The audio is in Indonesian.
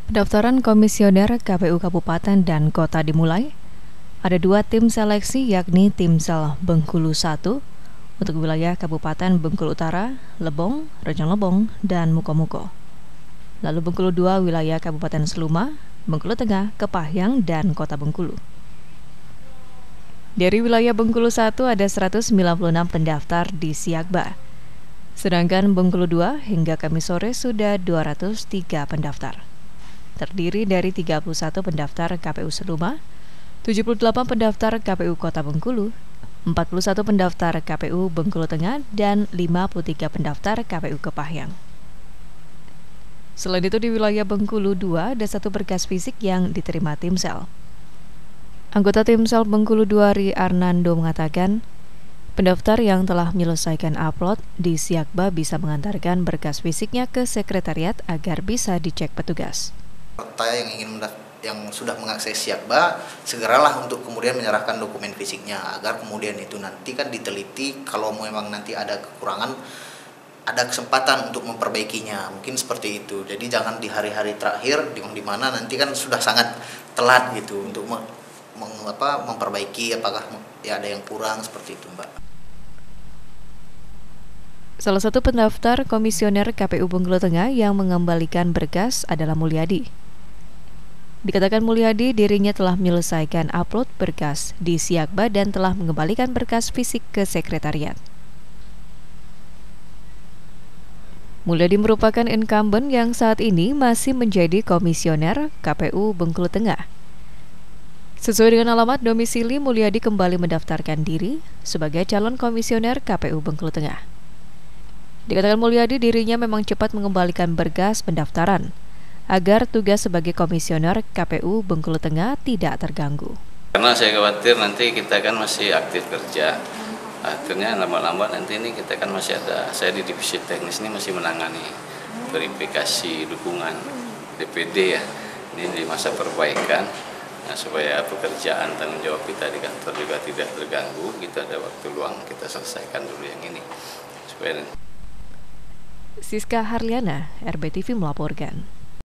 Pendaftaran komisioner KPU Kabupaten dan Kota dimulai. Ada 2 tim seleksi, yakni Timsel Bengkulu 1 untuk wilayah Kabupaten Bengkulu Utara, Lebong, Rejang Lebong, dan Mukomuko. Lalu Bengkulu 2 wilayah Kabupaten Seluma, Bengkulu Tengah, Kepahyang, dan Kota Bengkulu. Dari wilayah Bengkulu 1 ada 196 pendaftar di Siakba. Sedangkan Bengkulu 2 hingga Kamis sore sudah 203 pendaftar. Terdiri dari 31 pendaftar KPU Seluma, 78 pendaftar KPU Kota Bengkulu, 41 pendaftar KPU Bengkulu Tengah, dan 53 pendaftar KPU Kepahyang. Selain itu di wilayah Bengkulu 2 ada 1 berkas fisik yang diterima Timsel. Anggota Timsel Bengkulu 2 Ri Arnando mengatakan, pendaftar yang telah menyelesaikan upload di Siakba bisa mengantarkan berkas fisiknya ke sekretariat agar bisa dicek petugas. Peserta yang sudah mengakses Siakba, segeralah untuk kemudian menyerahkan dokumen fisiknya agar kemudian itu nanti kan diteliti, kalau memang nanti ada kekurangan, ada kesempatan untuk memperbaikinya, mungkin seperti itu. Jadi jangan di hari-hari terakhir di mana nanti kan sudah sangat telat gitu untuk memperbaiki apakah ya ada yang kurang seperti itu, Mbak. Salah satu pendaftar komisioner KPU Bengkulu Tengah yang mengembalikan berkas adalah Mulyadi. Dikatakan Mulyadi dirinya telah menyelesaikan upload berkas di Siakba dan telah mengembalikan berkas fisik ke sekretariat. Mulyadi merupakan incumbent yang saat ini masih menjadi komisioner KPU Bengkulu Tengah. Sesuai dengan alamat domisili, Mulyadi kembali mendaftarkan diri sebagai calon komisioner KPU Bengkulu Tengah. Dikatakan Mulyadi dirinya memang cepat mengembalikan berkas pendaftaran agar tugas sebagai komisioner KPU Bengkulu Tengah tidak terganggu. Karena saya khawatir nanti kita kan masih aktif kerja, akhirnya lama-lama nanti ini kita kan masih ada, saya di divisi teknis ini masih menangani verifikasi dukungan DPD ya, ini di masa perbaikan, nah, supaya pekerjaan tanggung jawab kita di kantor juga tidak terganggu, kita ada waktu luang kita selesaikan dulu yang ini. Siska Harliana, RBTV melaporkan.